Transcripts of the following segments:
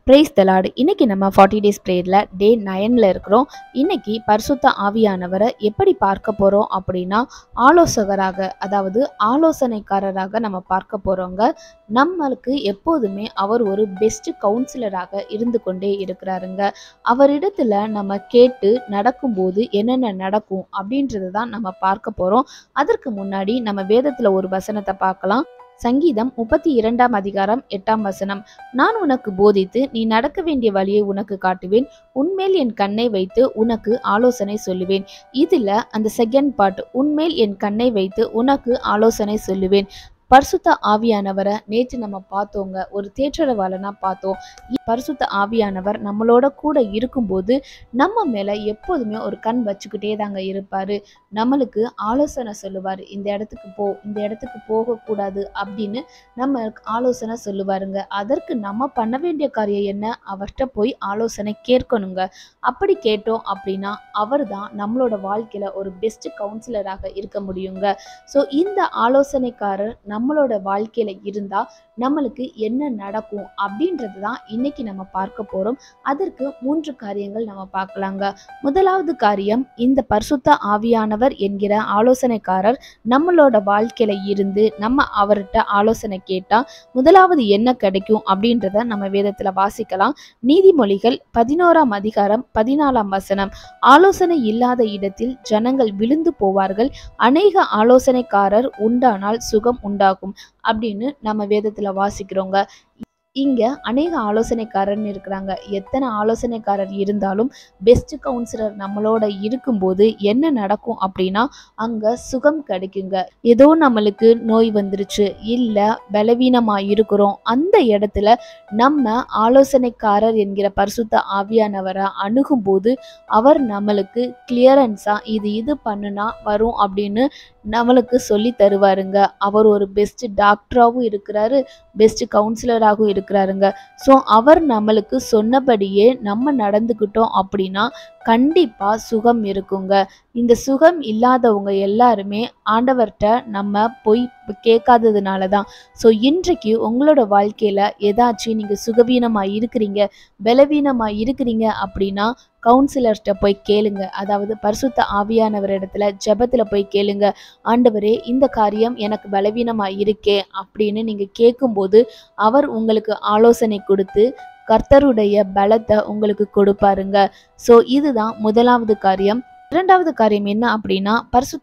Praise the Lord. இன்னைக்கு நம்ம 40 days பிரேயர்ல டே 9ல இருக்கிறோம். இன்னைக்கு பரிசுத்த ஆவியானவரை எப்படி பார்க்க போறோம் அப்படின்னா, ஆலோசகராக, அதாவது ஆலோசனைக்காரராக நம்ம பார்க்க போறோங்க. நம்மளுக்கு எப்போதுமே அவர் ஒரு பெஸ்ட் கவுன்சிலராக இருந்து கொண்டே இருக்கிறாருங்க. அவரிடத்துல நம்ம கேட்டு நடக்கும்போது என்னென்ன நடக்கும் அப்படின்றது தான் நம்ம பார்க்க போறோம். அதற்கு முன்னாடி நம்ம வேதத்துல ஒரு வசனத்தை பார்க்கலாம். சங்கீதம் 32 அதிகாரம் 8 வசனம். நான் உனக்கு போதித்து நீ நடக்க வேண்டிய வழியை உனக்கு காட்டுவேன், உன்மேல் என் கண்ணை வைத்து உனக்கு ஆலோசனை சொல்லுவேன். இதுல அந்த செகண்ட் பார்ட், உன்மேல் என் கண்ணை வைத்து உனக்கு ஆலோசனை சொல்லுவேன். பரிசுத்த ஆவியானவரை நேற்று நம்ம பார்த்தோங்க, ஒரு தேற்றரவாளனா பார்த்தோம். பரிசுத்த ஆவியானவர் நம்மளோட கூட இருக்கும்போது நம்ம மேல எப்போதுமே ஒரு கண் வச்சுக்கிட்டே தாங்க இருப்பாரு. நம்மளுக்கு ஆலோசனை சொல்லுவாரு, இந்த இடத்துக்கு போ, இந்த இடத்துக்கு போகக்கூடாது அப்படின்னு நம்ம ஆலோசனை சொல்லுவாருங்க. அதற்கு நம்ம பண்ண வேண்டிய காரியம் என்ன? அவர்கிட்ட போய் ஆலோசனை கேட்கணுங்க. அப்படி கேட்டோம் அப்படின்னா அவர் தான் நம்மளோட வாழ்க்கையில ஒரு பெஸ்ட் கவுன்சிலராக இருக்க முடியுங்க. ஸோ இந்த ஆலோசனைக்காரர் நம்மளோட வாழ்க்கையில இருந்தா நம்மளுக்கு என்ன நடக்கும் அப்படின்றது தான் இன்னைக்கு நம்ம பார்க்க போறோம். அதற்கு 3 காரியங்கள் நம்ம பார்க்கலாங்க. முதலாவது காரியம், இந்த பரிசுத்த ஆவியானவர் என்கிற ஆலோசனைக்காரர் நம்மளோட வாழ்க்கையில இருந்து நம்ம அவர்கிட்ட ஆலோசனை கேட்டா முதலாவது என்ன கிடைக்கும் அப்படின்றத நம்ம வேதத்துல வாசிக்கலாம். நீதிமொழிகள் 11 அதிகாரம் 14 வசனம். ஆலோசனை இல்லாத இடத்தில் ஜனங்கள் விழுந்து போவார்கள், அநேக ஆலோசனைக்காரர் உண்டானால் சுகம் உண்டாகும் அப்படின்னு நம்ம வேதத்துல வாசிக்கிறோங்க. இங்க அநேக ஆலோசனைக்காரர்னு இருக்கிறாங்க. எத்தனை ஆலோசனைக்காரர் இருந்தாலும் பெஸ்ட் கவுன்சிலர் நம்மளோட இருக்கும்போது என்ன நடக்கும் அப்படின்னா அங்க சுகம் கிடைக்குங்க. ஏதோ நம்மளுக்கு நோய் வந்துருச்சு, இல்ல பலவீனமா இருக்கிறோம், அந்த இடத்துல நம்ம ஆலோசனைக்காரர் என்கிற பரிசுத்த ஆவியானவரை அணுகும்போது அவர் நம்மளுக்கு கிளியரன்ஸா இது பண்ணுனா வரும் அப்படின்னு நம்மளுக்கு சொல்லி தருவாருங்க. அவர் ஒரு பெஸ்ட் டாக்டராகவும் இருக்கிறாரு, பெஸ்ட் கவுன்சிலராகவும் இருக்கிறாருங்க. ஸோ அவர் நம்மளுக்கு சொன்னபடியே நம்ம நடந்துக்கிட்டோம் அப்படின்னா கண்டிப்பா சுகம் இருக்குங்க. இந்த சுகம் இல்லாதவங்க எல்லாருமே ஆண்டவர்கிட்ட நம்ம போய் கேட்காததுனால தான். ஸோ இன்றைக்கு உங்களோட வாழ்க்கையில ஏதாச்சும் நீங்க சுகவீனமா இருக்கிறீங்க, பலவீனமா இருக்கிறீங்க அப்படின்னா கவுன்சிலர்கிட்ட போய் கேளுங்க. அதாவது பரிசுத்த ஆவியானவர் இடத்துல ஜெபத்துல போய் கேளுங்க. ஆண்டவரே, இந்த காரியம் எனக்கு பலவீனமா இருக்கே அப்படின்னு நீங்க கேட்கும்போது அவர் உங்களுக்கு ஆலோசனை கொடுத்து கர்த்தருடைய பலத்தை உங்களுக்கு கொடுப்பாருங்க. ஸோ இதுதான் முதலாவது காரியம். இரண்டாவது காரியம் என்ன அப்படின்னா,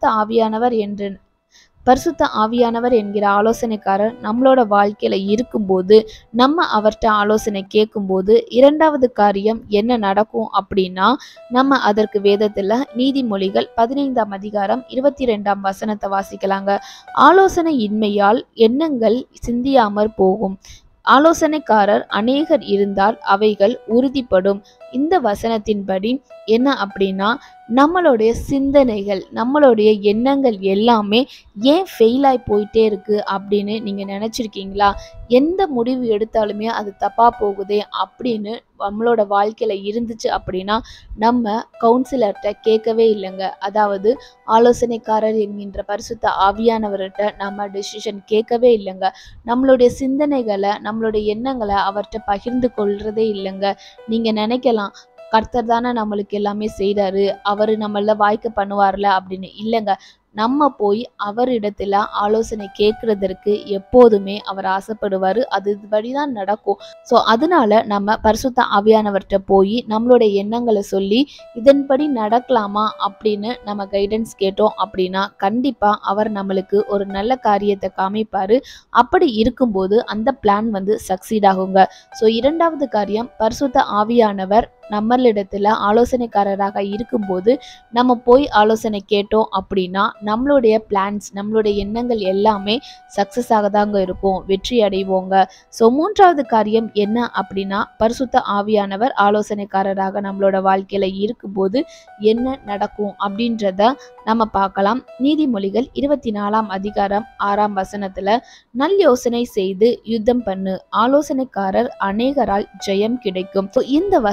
பரிசுத்த ஆவியானவர் என்கிற ஆலோசனைக்காரர் நம்மளோட வாழ்க்கையில இருக்கும்போது நம்ம அவர்கிட்ட ஆலோசனை கேட்கும்போது இரண்டாவது காரியம் என்ன நடக்கும் அப்படின்னா, நம்ம அதற்கு வேதத்துல நீதிமொழிகள் 15 அதிகாரம் 22 வசனத்தை வாசிக்கலாங்க. ஆலோசனை இன்மையால் எண்ணங்கள் சிந்தியாமற் போகும், ஆலோசனைக்காரர் அநேகர் இருந்தால் அவைகள் உறுதிப்படும். இந்த வசனத்தின்படி என்ன அப்படின்னா, நம்மளுடைய சிந்தனைகள், நம்மளுடைய எண்ணங்கள் எல்லாமே ஏன் ஃபெயில் ஆகி போயிட்டே இருக்கு அப்படின்னு நீங்க நினைச்சிருக்கீங்களா? எந்த முடிவு எடுத்தாலுமே அது தப்பா போகுதே அப்படின்னு நம்மளோட வாழ்க்கையில இருந்துச்சு அப்படின்னா நம்ம கவுன்சிலர்கிட்ட கேட்கவே இல்லைங்க. அதாவது ஆலோசனைக்காரர் என்கின்ற பரிசுத்த ஆவியானவர்கிட்ட நம்ம டெசிஷன் கேட்கவே இல்லைங்க. நம்மளுடைய சிந்தனைகளை, நம்மளுடைய எண்ணங்களை அவர்கிட்ட பகிர்ந்து கொள்றதே இல்லைங்க. நீங்க நினைக்கலாம், கர்த்தர் தானே நம்மளுக்கு எல்லாமே செய்றாரு, அவரு நம்மள வாய்க்க பண்ணுவார்ல அப்படின்னு. இல்லைங்க, நம்ம போய் அவரிடத்துல ஆலோசனை கேட்கறதற்கு எப்போதுமே அவர் ஆசைப்படுவாரு. அதுபடிதான் நடக்கும். ஸோ அதனால நம்ம பரிசுத்த ஆவியானவர்கிட்ட போய் நம்மளோட எண்ணங்களை சொல்லி இதன்படி நடக்கலாமா அப்படின்னு நம்ம கைடன்ஸ் கேட்டோம் அப்படின்னா கண்டிப்பா அவர் நம்மளுக்கு ஒரு நல்ல காரியத்தை காமிப்பாரு. அப்படி இருக்கும்போது அந்த பிளான் சக்சீட் ஆகுங்க. ஸோ இரண்டாவது காரியம், பரிசுத்த ஆவியானவர் நம்மளிடத்துல ஆலோசனைக்காரராக இருக்கும்போது நம்ம போய் ஆலோசனை கேட்டோம் அப்படின்னா நம்மளுடைய பிளான்ஸ், நம்மளுடைய எண்ணங்கள் எல்லாமே சக்சஸ் ஆகதாங்க இருக்கும், வெற்றி அடைவோங்க. ஸோ மூன்றாவது காரியம் என்ன அப்படின்னா, பரிசுத்த ஆவியானவர் ஆலோசனைக்காரராக நம்மளோட வாழ்க்கையில இருக்கும்போது என்ன நடக்கும் அப்படின்றத நம்ம பார்க்கலாம். நீதிமொழிகள் 24 அதிகாரம் 6 வசனத்துல, நல் யோசனை செய்து யுத்தம் பண்ணு, ஆலோசனைக்காரர் அநேகரால் ஜெயம் கிடைக்கும். இந்த வசனத்தின்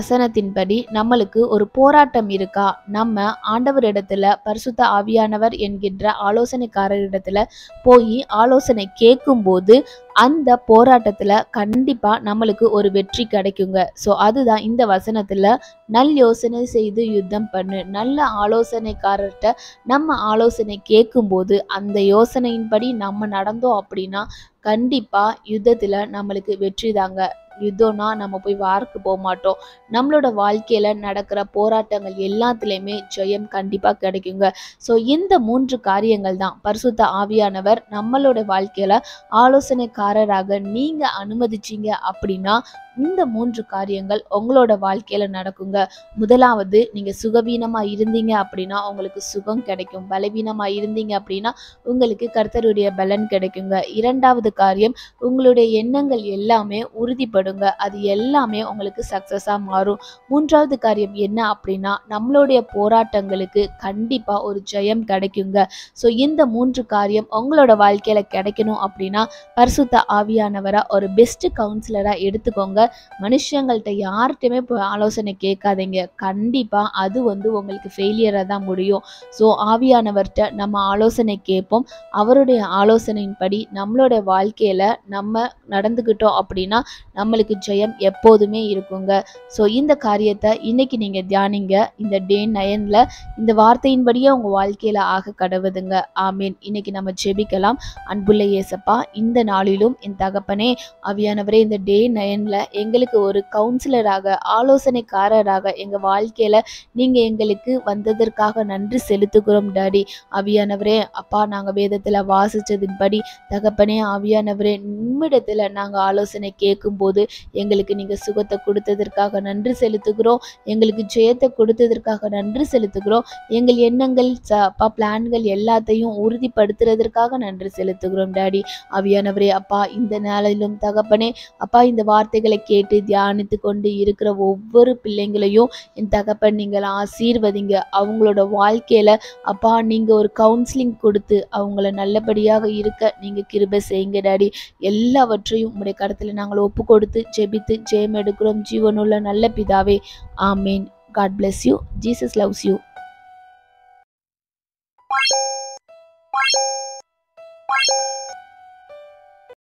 வார்த்தையின்படி நம்மளுக்கு ஒரு போராட்டம் இருக்கா, நம்ம ஆண்டவரிடத்துல பரிசுத்த ஆவியானவர் என்கின்ற ஆலோசனைக்காரரிடத்துல போய் ஆலோசனை கேட்கும்போது அந்த போராட்டத்துல கண்டிப்பா நம்மளுக்கு ஒரு வெற்றி கிடைக்குங்க. ஸோ அதுதான் இந்த வசனத்துல நல் யோசனை செய்து யுத்தம் பண்ணு. நல்ல ஆலோசனைக்காரர்கிட்ட நம்ம ஆலோசனை கேட்கும்போது அந்த யோசனையின்படி நம்ம நடந்தோம் அப்படின்னா கண்டிப்பா யுத்தத்துல நம்மளுக்கு வெற்றி தாங்க. யுத்தம்னா நம்ம போய் வார்க்கு போக மாட்டோம். நம்மளோட வாழ்க்கையில நடக்கிற போராட்டங்கள் எல்லாத்துலேயுமே ஜெயம் கண்டிப்பா கிடைக்குங்க. ஸோ இந்த 3 காரியங்கள் தான் பரிசுத்த ஆவியானவர் நம்மளோட வாழ்க்கையில ஆலோசனைக்காரராக நீங்க அனுமதிச்சீங்க அப்படின்னா இந்த 3 காரியங்கள் உங்களோட வாழ்க்கையில நடக்குங்க. முதலாவது, நீங்க சுகவீனமா இருந்தீங்க அப்படின்னா உங்களுக்கு சுகம் கிடைக்கும். பலவீனமா இருந்தீங்க அப்படின்னா உங்களுக்கு கர்த்தருடைய பலன் கிடைக்குங்க. இரண்டாவது காரியம், உங்களுடைய எண்ணங்கள் எல்லாமே உறுதிப்படுங்க. அது எல்லாமே உங்களுக்கு சக்சஸா மாறும். மூன்றாவது காரியம் என்ன அப்படின்னா நம்மளுடைய போராட்டங்களுக்கு கண்டிப்பா ஒரு ஜெயம் கிடைக்குங்க. ஸோ இந்த 3 காரியம் உங்களோட வாழ்க்கையில கிடைக்கணும் அப்படின்னா பரிசுத்த ஆவியானவரை ஒரு பெஸ்ட் கவுன்சிலரா எடுத்துக்கோங்க. மனுஷங்கள்ட்ட யார்கிட்டயுமே போய் ஆலோசனை கேட்காதீங்க. கண்டிப்பா அது உங்களுக்கு ஃபெயிலியரா தான் முடியும். ஸோ ஆவியானவர்கிட்ட நம்ம ஆலோசனை கேட்போம். அவருடைய ஆலோசனையின்படி நம்மளோட வாழ்க்கையில நம்ம நடந்துக்கிட்டோம் அப்படின்னா நம்மளுக்கு ஜெயம் எப்போதுமே இருக்குங்க. ஸோ இந்த காரியத்தை இன்னைக்கு நீங்க தியானிங்க. இந்த டே 9ல இந்த வார்த்தையின்படியே உங்க வாழ்க்கையில ஆக கடவுதுங்க. ஆமீன். இன்னைக்கு நம்ம ஜெபிக்கலாம். அன்புள்ள இயேசப்பா, இந்த நாளிலும் என் தகப்பனே ஆவியானவரே, இந்த டே 9ல எங்களுக்கு ஒரு கவுன்சிலராக ஆலோசனைக்காரராக எங்க வாழ்க்கையில நீங்க எங்களுக்கு வந்ததற்காக நன்றி செலுத்துகிறோம் டாடி. ஆவியானவரே அப்பா, நாங்க வேதத்துல வாசிச்சதின்படி தகப்பனே ஆவியானவரே உம்மிடத்துல நாங்க ஆலோசனை கேட்கும்போது எங்களுக்கு நீங்க சுகத்தை கொடுத்ததற்காக நன்றி செலுத்துகிறோம். எங்களுக்கு ஜெயத்தை கொடுத்ததற்காக நன்றி செலுத்துகிறோம். எங்கள் எண்ணங்கள் அப்பா பிளான்கள் எல்லாத்தையும் உறுதிப்படுத்துறதற்காக நன்றி செலுத்துகிறோம் டாடி. ஆவியானவரே அப்பா, இந்த நாளிலும் தகப்பனே அப்பா, இந்த வார்த்தைகளை கேட்டு தியானித்து கொண்டு இருக்கிற ஒவ்வொரு பிள்ளைங்களையும் என் தகப்பன் நீங்கள் ஆசீர்வதிங்க. அவங்களோட வாழ்க்கையில அப்பா நீங்க ஒரு கவுன்சிலிங் கொடுத்து அவங்கள நல்லபடியாக இருக்க நீங்க கிருபை செய்யுங்க டாடி. எல்லாவற்றையும் உங்களுடைய கருத்துல நாங்கள் ஒப்பு கொடுத்து ஜெபித்து ஜெயம் எடுக்கிறோம் ஜீவனுள்ள நல்ல பிதாவே. ஆமீன். God bless you. Jesus loves you.